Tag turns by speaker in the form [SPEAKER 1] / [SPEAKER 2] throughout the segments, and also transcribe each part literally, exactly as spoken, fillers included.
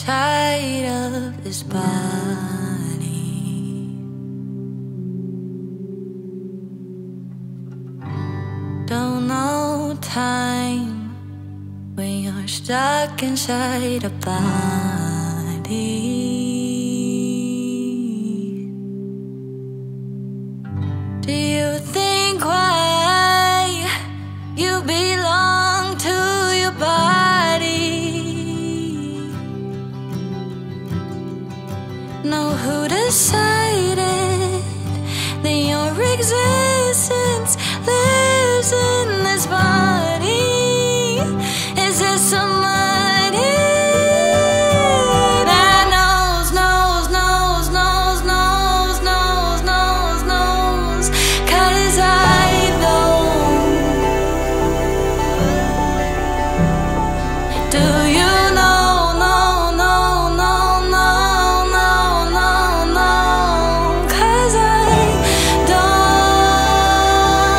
[SPEAKER 1] inside of this body. Don't know time when you're stuck inside a body. Do you think why you belong to your body? Know who decided that your existence lives in this body? Is there somebody that knows, knows, knows, knows, knows, knows, knows, knows? 'Cause I don't. Do you know, no, no, no, no, no, no, no? 'Cause I don't.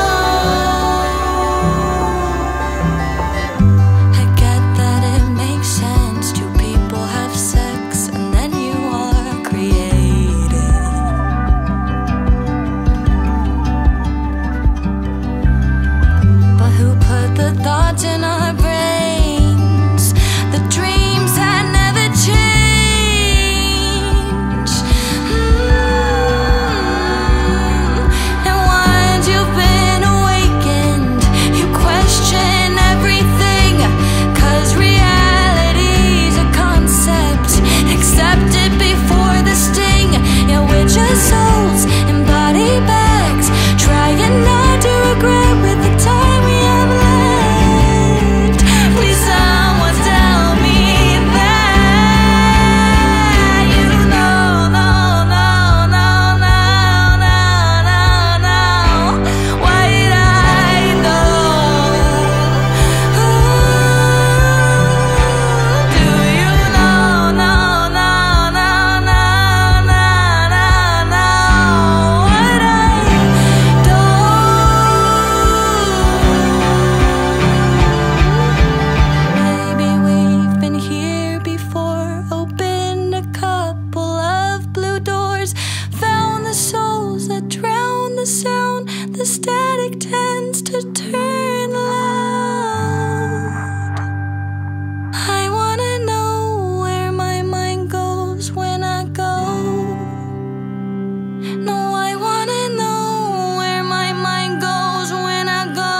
[SPEAKER 1] I get that it makes sense. Two people have sex and then you are created. But who put the thoughts in our brains? The dreams that never change. Mm. And once you've been awakened, you question everything. 'Cause reality's a concept accepted before the sting. Yeah, we're just souls in body bags, trying not to regret with the time we have left. Please someone tell me that you know, no, no, no, no, no, no, no. Why did I know? Do you know, no, no, no, no, no, no, no? What I Maybe we've been here before, opened a couple of blue doors, found the souls that drown the sound. The static tends to turn loud. I wanna know where my mind goes when I go. No, I wanna know where my mind goes when I go.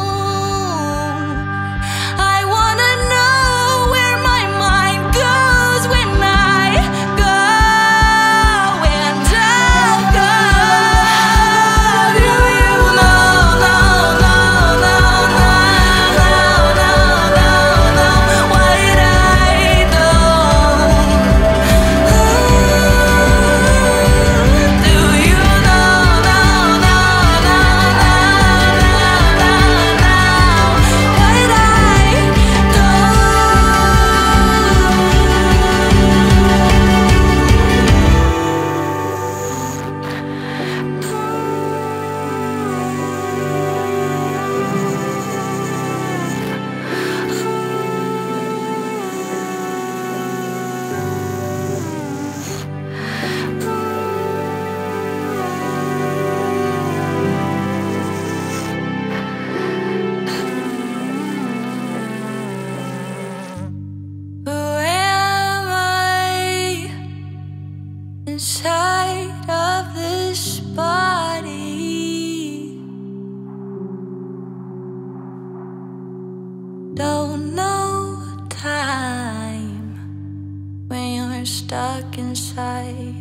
[SPEAKER 1] I wanna know where my mind goes when I go. And I'll go. Do you know? No, no, no, no, no, no, no, no. Why did I know? Do you know? No, no, no, no, no, no, no. Why did I Who am I inside of this body? Don't know time when you're stuck inside